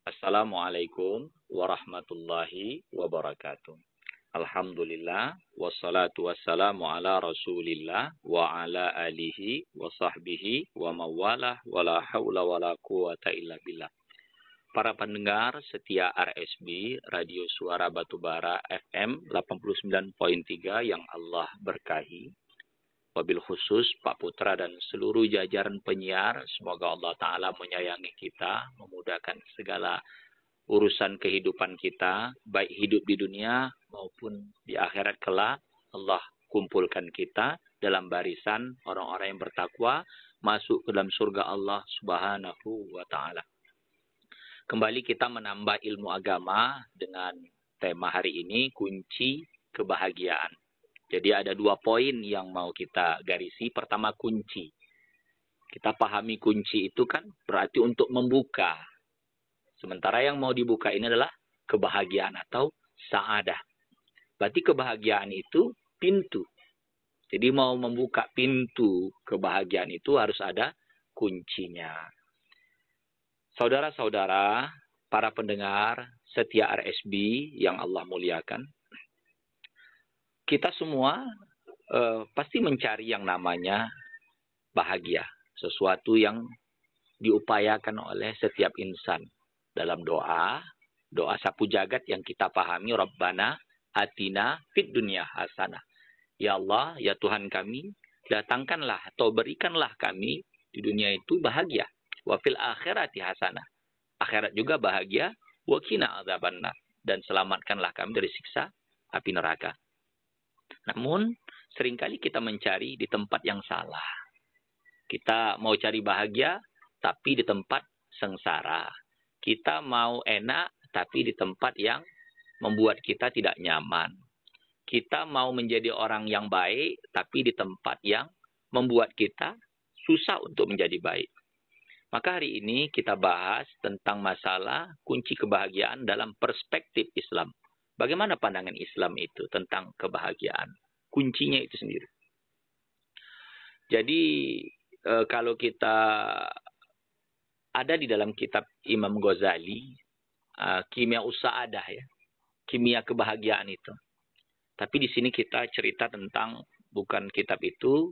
Assalamualaikum warahmatullahi wabarakatuh. Alhamdulillah, wassalatu wassalamu ala rasulillah wa ala alihi wa sahbihi wa mawalah wa la hawla wa la quwata illa billah. Para pendengar setia RSB, Radio Suara Batubara FM 89.3 yang Allah berkahi. Wabil khusus Pak Putra dan seluruh jajaran penyiar, semoga Allah Ta'ala menyayangi kita, memudahkan segala urusan kehidupan kita, baik hidup di dunia maupun di akhirat kelak. Allah kumpulkan kita dalam barisan orang-orang yang bertakwa, masuk ke dalam surga Allah Subhanahu wa Ta'ala. Kembali kita menambah ilmu agama dengan tema hari ini, kunci kebahagiaan. Jadi ada 2 poin yang mau kita garisi. Pertama, kunci. Kita pahami kunci itu kan berarti untuk membuka. Sementara yang mau dibuka ini adalah kebahagiaan atau sa'adah. Berarti kebahagiaan itu pintu. Jadi mau membuka pintu kebahagiaan itu harus ada kuncinya. Saudara-saudara, para pendengar setia RSB yang Allah muliakan, kita semua pasti mencari yang namanya bahagia. Sesuatu yang diupayakan oleh setiap insan. Dalam doa sapu jagat yang kita pahami, Rabbana atina fid dunya hasanah. Ya Allah, ya Tuhan kami, datangkanlah atau berikanlah kami di dunia itu bahagia. Wa fil akhirati hasanah. Akhirat juga bahagia. Wa qina adzabannar. Dan selamatkanlah kami dari siksa api neraka. Namun, seringkali kita mencari di tempat yang salah. Kita mau cari bahagia, tapi di tempat sengsara. Kita mau enak, tapi di tempat yang membuat kita tidak nyaman. Kita mau menjadi orang yang baik, tapi di tempat yang membuat kita susah untuk menjadi baik. Maka hari ini kita bahas tentang masalah kunci kebahagiaan dalam perspektif Islam. Bagaimana pandangan Islam itu tentang kebahagiaan? Kuncinya itu sendiri. Jadi kalau kita ada di dalam kitab Imam Ghazali, Kimia Usa'adah ya, kimia kebahagiaan itu. Tapi di sini kita cerita tentang, bukan kitab itu,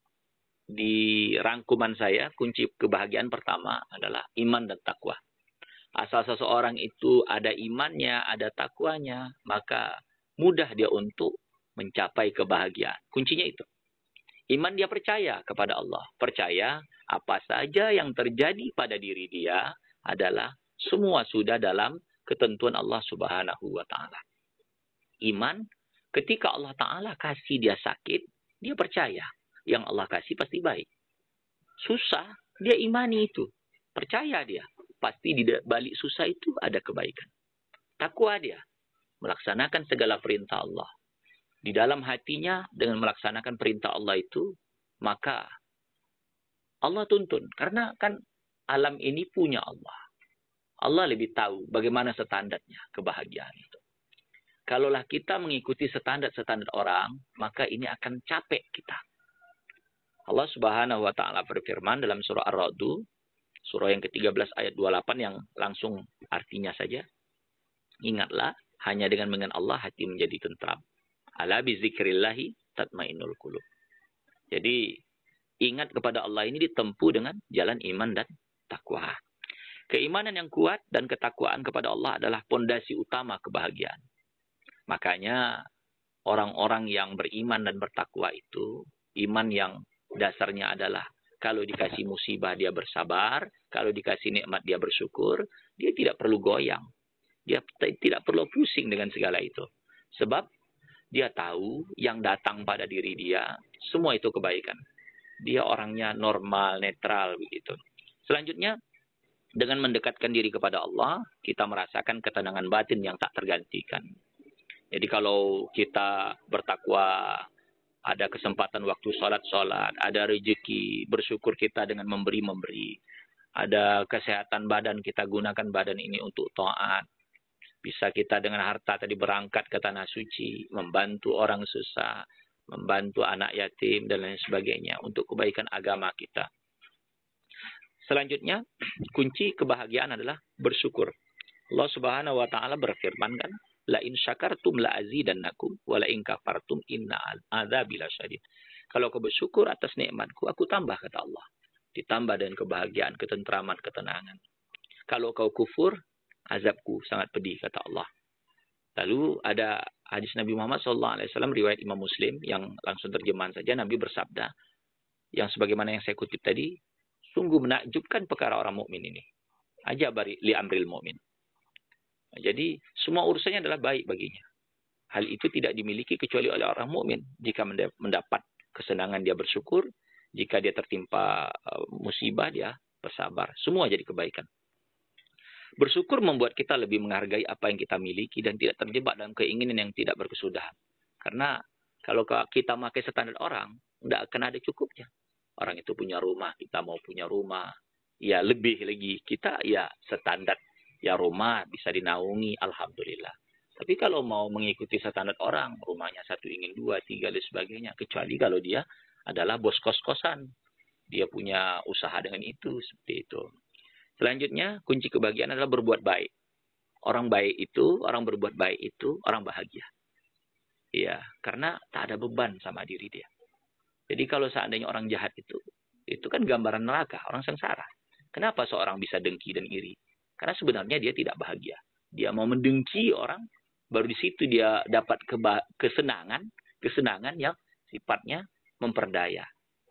di rangkuman saya, kunci kebahagiaan pertama adalah iman dan takwa. Asal seseorang itu ada imannya, ada takwanya, maka mudah dia untuk mencapai kebahagiaan. Kuncinya itu. Iman, dia percaya kepada Allah. Percaya apa saja yang terjadi pada diri dia adalah semua sudah dalam ketentuan Allah Subhanahu wa Ta'ala. Iman, ketika Allah Ta'ala kasih dia sakit, dia percaya yang Allah kasih pasti baik. Susah, dia imani itu. Percaya dia. Pasti di balik susah itu ada kebaikan. Takwa dia. Melaksanakan segala perintah Allah. Di dalam hatinya dengan melaksanakan perintah Allah itu, maka Allah tuntun. Karena kan alam ini punya Allah. Allah lebih tahu bagaimana standarnya kebahagiaan itu. Kalaulah kita mengikuti standar-standar orang, maka ini akan capek kita. Allah Subhanahu wa Ta'ala berfirman dalam surah Ar-Ra'd, surah yang ke-13 ayat 28 yang langsung artinya saja. Ingatlah, hanya dengan Allah hati menjadi tentram. Ala bizikrillahi tatmainnul qulub. Jadi, ingat kepada Allah ini ditempuh dengan jalan iman dan takwa. Keimanan yang kuat dan ketakwaan kepada Allah adalah pondasi utama kebahagiaan. Makanya, orang-orang yang beriman dan bertakwa itu, iman yang dasarnya adalah kalau dikasih musibah dia bersabar, kalau dikasih nikmat dia bersyukur, dia tidak perlu goyang. Dia tidak perlu pusing dengan segala itu. Sebab dia tahu yang datang pada diri dia, semua itu kebaikan. Dia orangnya normal, netral begitu. Selanjutnya, dengan mendekatkan diri kepada Allah, kita merasakan ketenangan batin yang tak tergantikan. Jadi kalau kita bertakwa, ada kesempatan waktu sholat, ada rezeki, bersyukur kita dengan memberi. Ada kesehatan badan, kita gunakan badan ini untuk taat. Bisa kita dengan harta tadi berangkat ke tanah suci, membantu orang susah, membantu anak yatim, dan lain sebagainya untuk kebaikan agama kita. Selanjutnya, kunci kebahagiaan adalah bersyukur. Allah Subhanahu wa taala berfirman kan, la in syakartum la azidannakum wa la in kafartum inna adzabi lasyadid. Kalau kau bersyukur atas nikmatku, aku tambah, kata Allah. Ditambah dengan kebahagiaan, ketentraman, ketenangan. Kalau kau kufur, azabku sangat pedih, kata Allah. Lalu ada hadis Nabi Muhammad SAW, riwayat Imam Muslim, yang langsung terjemahan saja, Nabi bersabda, yang sebagaimana yang saya kutip tadi, sungguh menakjubkan perkara orang mukmin ini. Ajabari li amril mukmin. Jadi semua urusannya adalah baik baginya. Hal itu tidak dimiliki kecuali oleh orang mukmin. Jika mendapat kesenangan dia bersyukur, jika dia tertimpa musibah dia bersabar. Semua jadi kebaikan. Bersyukur membuat kita lebih menghargai apa yang kita miliki dan tidak terjebak dalam keinginan yang tidak berkesudahan. Karena kalau kita pakai standar orang, tidak akan ada cukupnya. Orang itu punya rumah, kita mau punya rumah. Ya lebih lagi, kita ya standar. Ya rumah bisa dinaungi, alhamdulillah. Tapi kalau mau mengikuti standar orang, rumahnya 1 ingin 2, 3, dan sebagainya. Kecuali kalau dia adalah bos kos-kosan. Dia punya usaha dengan itu, seperti itu. Selanjutnya, kunci kebahagiaan adalah berbuat baik. Orang berbuat baik itu, orang bahagia. Ya, karena tak ada beban sama diri dia. Jadi kalau seandainya orang jahat itu kan gambaran neraka, orang sengsara. Kenapa seorang bisa dengki dan iri? Karena sebenarnya dia tidak bahagia. Dia mau mendengki orang, baru di situ dia dapat kesenangan yang sifatnya memperdaya.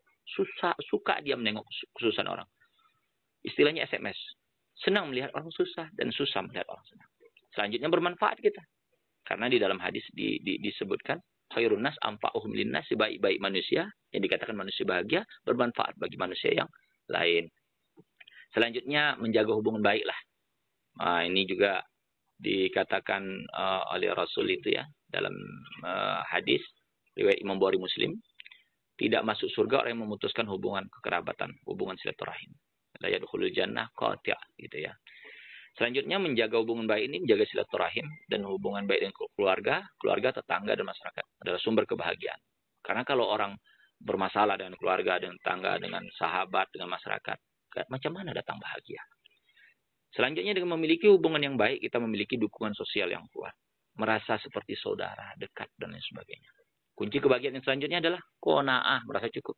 Suka dia menengok kesusahan orang. Istilahnya SMS. Senang melihat orang susah dan susah melihat orang senang. Selanjutnya bermanfaat kita. Karena di dalam hadis disebutkan, khairun nas anfa'uhum linnas, sebaik-baik manusia, yang dikatakan manusia bahagia, bermanfaat bagi manusia yang lain. Selanjutnya menjaga hubungan baik lah. Ini juga dikatakan oleh Rasul itu ya, dalam hadis riwayat Imam Bukhari Muslim, tidak masuk surga orang yang memutuskan hubungan kekerabatan, hubungan silaturahim. La yadkhulul jannah qati', gitu ya. Selanjutnya menjaga hubungan baik ini, menjaga silaturahim dan hubungan baik dengan keluarga, tetangga, dan masyarakat adalah sumber kebahagiaan. Karena kalau orang bermasalah dengan keluarga, dengan tetangga, dengan sahabat, dengan masyarakat, macam mana datang bahagia? Selanjutnya dengan memiliki hubungan yang baik, kita memiliki dukungan sosial yang kuat. Merasa seperti saudara, dekat, dan lain sebagainya. Kunci kebahagiaan yang selanjutnya adalah qanaah, merasa cukup.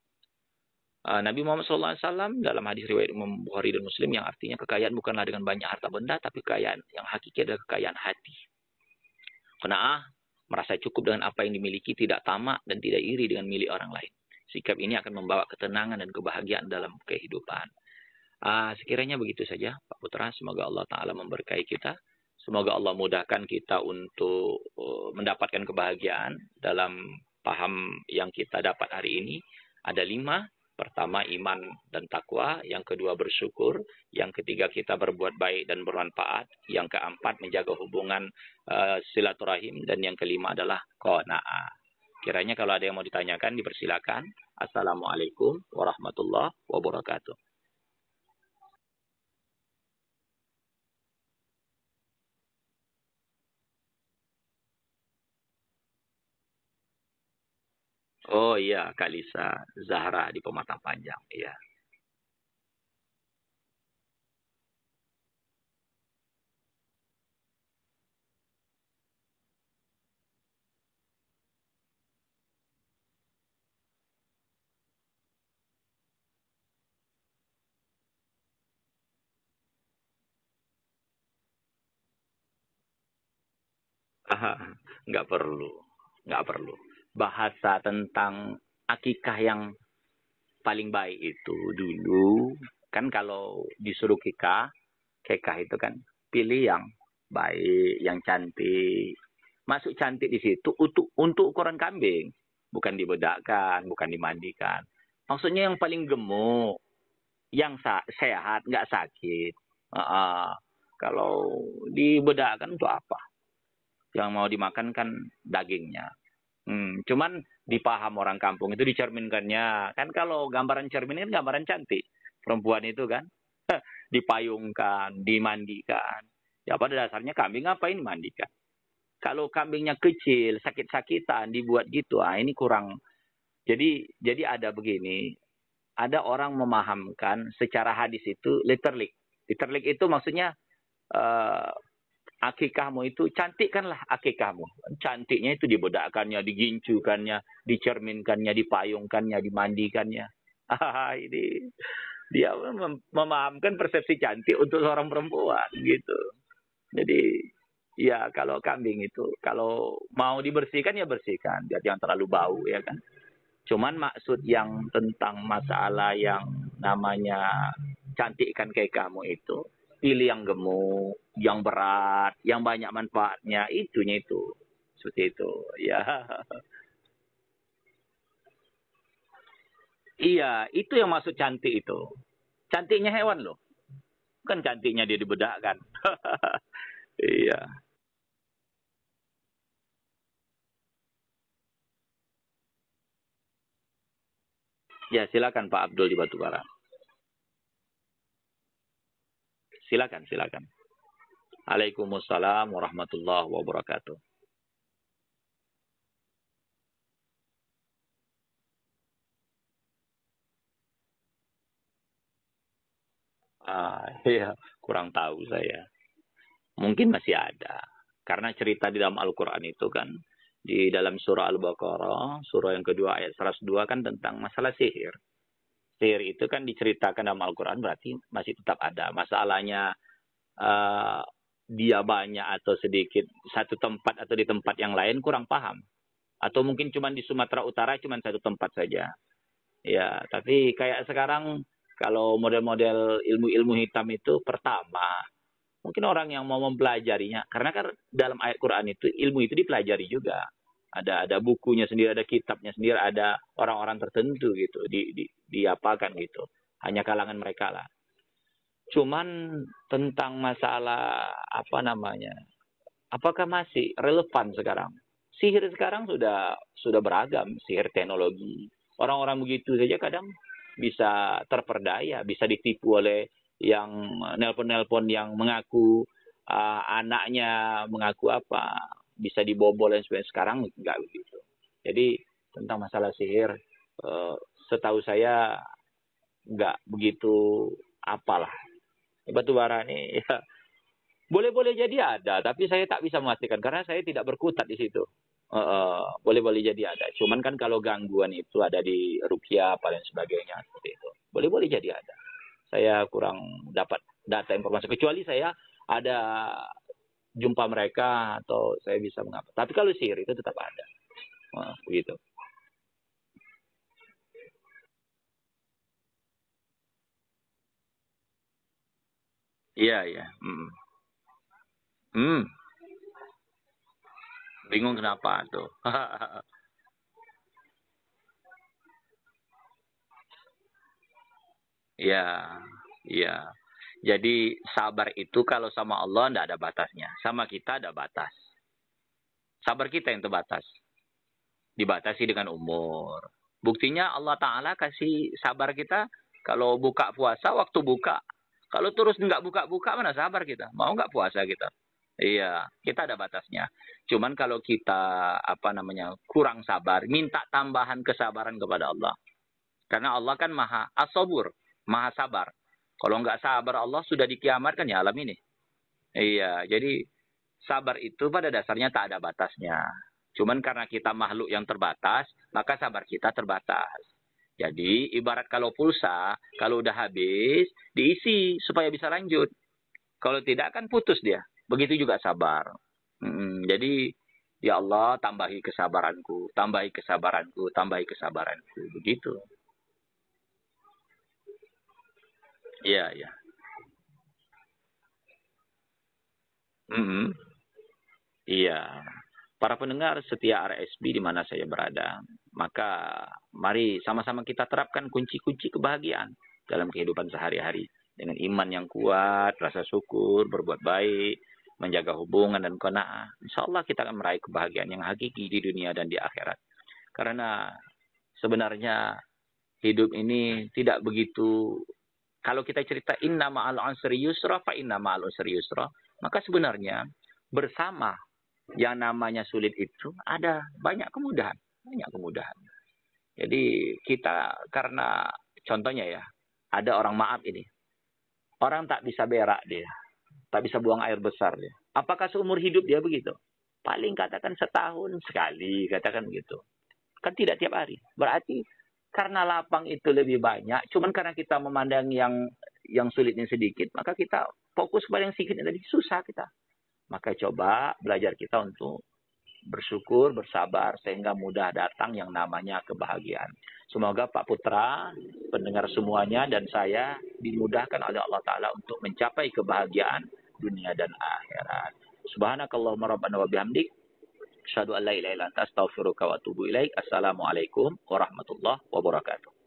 Nabi Muhammad SAW dalam hadis riwayat Imam Bukhari dan Muslim, yang artinya kekayaan bukanlah dengan banyak harta benda, tapi kekayaan yang hakiki adalah kekayaan hati. Qanaah, merasa cukup dengan apa yang dimiliki, tidak tamak dan tidak iri dengan milik orang lain. Sikap ini akan membawa ketenangan dan kebahagiaan dalam kehidupan. Sekiranya begitu saja Pak Putra, semoga Allah Ta'ala memberkahi kita. Semoga Allah mudahkan kita untuk mendapatkan kebahagiaan dalam paham yang kita dapat hari ini. Ada 5. Pertama, iman dan takwa. Yang kedua, bersyukur. Yang ketiga, kita berbuat baik dan bermanfaat. Yang keempat, menjaga hubungan silaturahim. Dan yang kelima adalah qanaah. Kiranya kalau ada yang mau ditanyakan, dipersilakan. Assalamualaikum warahmatullahi wabarakatuh. Oh iya, Kak Lisa Zahra di Pematang Panjang. Iya. Nggak perlu. Nggak perlu. Bahasa tentang akikah yang paling baik itu dulu, kan kalau disuruh kekah itu kan pilih yang baik, yang cantik. Masuk cantik di situ untuk ukuran kambing. Bukan dibedakkan, bukan dimandikan. Maksudnya yang paling gemuk, yang sehat, nggak sakit. Kalau dibedakkan untuk apa? Yang mau dimakan kan dagingnya. Cuman dipaham orang kampung itu dicerminkannya. Kan kalau gambaran cermin kan gambaran cantik. Perempuan itu kan dipayungkan, dimandikan. Ya pada dasarnya kambing ngapain dimandikan? Kalau kambingnya kecil, sakit-sakitan, dibuat gitu, ini kurang. Jadi ada begini, ada orang memahamkan secara hadis itu literally. Literally itu maksudnya eh, akikahmu itu, cantikkanlah akikahmu. Cantiknya itu dibedakannya, digincukannya, dicerminkannya, dipayungkannya, dimandikannya. Ini dia memahamkan persepsi cantik untuk seorang perempuan gitu. Jadi ya kalau kambing itu kalau mau dibersihkan ya bersihkan, biar jangan terlalu bau ya kan. Cuman maksud yang tentang masalah yang namanya cantikkan kayak kamu itu, pilih yang gemuk, yang berat, yang banyak manfaatnya, itunya itu. Seperti itu. Ya. Iya, itu yang maksud cantik itu. Cantiknya hewan loh. Kan cantiknya dia dibedakkan. Iya. Ya, silakan Pak Abdul di Batubara. Silakan, silakan. Waalaikumsalam warahmatullahi wabarakatuh. Iya, kurang tahu saya. Mungkin masih ada. Karena cerita di dalam Al-Quran itu kan, di dalam surah Al-Baqarah, surah yang kedua ayat 102 kan tentang masalah sihir. Sihir itu kan diceritakan dalam Al-Quran berarti masih tetap ada. Masalahnya uh, dia banyak atau sedikit satu tempat atau di tempat yang lain kurang paham. Atau mungkin cuma di Sumatera Utara cuma satu tempat saja. Ya, tapi kayak sekarang kalau model-model ilmu-ilmu hitam itu pertama mungkin orang yang mau mempelajarinya, karena kan dalam ayat Quran itu ilmu itu dipelajari juga. Ada bukunya sendiri, ada kitabnya sendiri, ada orang-orang tertentu gitu, diapakan gitu. Hanya kalangan mereka lah. Cuman tentang masalah apa namanya, apakah masih relevan sekarang? Sihir sekarang sudah beragam, sihir teknologi. Orang-orang begitu saja kadang bisa terperdaya, bisa ditipu oleh yang nelpon-nelpon yang mengaku anaknya mengaku apa, bisa dibobol dan sebagainya. Sekarang enggak begitu. Jadi tentang masalah sihir, uh, setahu saya enggak begitu apalah. Batu bara ini ya, boleh-boleh jadi ada, tapi saya tak bisa memastikan karena saya tidak berkutat di situ. Boleh-boleh jadi ada. Cuman kan kalau gangguan itu ada di rupiah dan sebagainya seperti itu. Boleh-boleh jadi ada. Saya kurang dapat data informasi. Kecuali saya ada jumpa mereka atau saya bisa mengapa. Tapi kalau sihir itu tetap ada. Begitu. Iya, iya. Hmm. Bingung kenapa tuh. Iya, iya. Jadi sabar itu kalau sama Allah tidak ada batasnya. Sama kita ada batas. Sabar kita yang terbatas. Dibatasi dengan umur. Buktinya Allah Ta'ala kasih sabar kita. Kalau buka puasa, waktu buka. Kalau terus nggak buka-buka, mana sabar kita? Mau nggak puasa kita? Iya, kita ada batasnya. Cuman kalau kita apa namanya kurang sabar, minta tambahan kesabaran kepada Allah. Karena Allah kan maha asobur, maha sabar. Kalau nggak sabar Allah sudah dikiamatkan ya alam ini. Iya, jadi sabar itu pada dasarnya tak ada batasnya. Cuman karena kita makhluk yang terbatas, maka sabar kita terbatas. Jadi ibarat kalau pulsa, kalau udah habis, diisi supaya bisa lanjut. Kalau tidak kan putus dia. Begitu juga sabar. Jadi ya Allah tambahi kesabaranku, tambahi kesabaranku, tambahi kesabaranku. Begitu. Iya, iya. Mm-mm. Iya. Para pendengar setia RSB di mana saya berada, maka mari sama-sama kita terapkan kunci-kunci kebahagiaan dalam kehidupan sehari-hari. Dengan iman yang kuat, rasa syukur, berbuat baik, menjaga hubungan dan qanaah. Insya Allah kita akan meraih kebahagiaan yang hakiki di dunia dan di akhirat. Karena sebenarnya hidup ini tidak begitu. Kalau kita cerita inna ma'al usri yusra fa inna ma'al usri yusra, maka sebenarnya bersama yang namanya sulit itu ada banyak kemudahan, banyak kemudahan. Jadi kita karena contohnya ya, ada orang maaf ini, orang tak bisa berak dia. Tak bisa buang air besar dia. Apakah seumur hidup dia begitu? Paling katakan setahun sekali, katakan begitu. Kan tidak tiap hari. Berarti karena lapang itu lebih banyak, cuman karena kita memandang yang sulitnya sedikit, maka kita fokus pada yang sedikit tadi, susah kita. Maka coba belajar kita untuk bersyukur, bersabar, sehingga mudah datang yang namanya kebahagiaan. Semoga Pak Putra, pendengar semuanya, dan saya dimudahkan oleh Allah Ta'ala untuk mencapai kebahagiaan dunia dan akhirat. Subhanakallahumma rabbana wa bihamdik. Asyhadu an la ilaha illa anta astaghfiruka wa atubu ilaik. Assalamualaikum warahmatullahi wabarakatuh.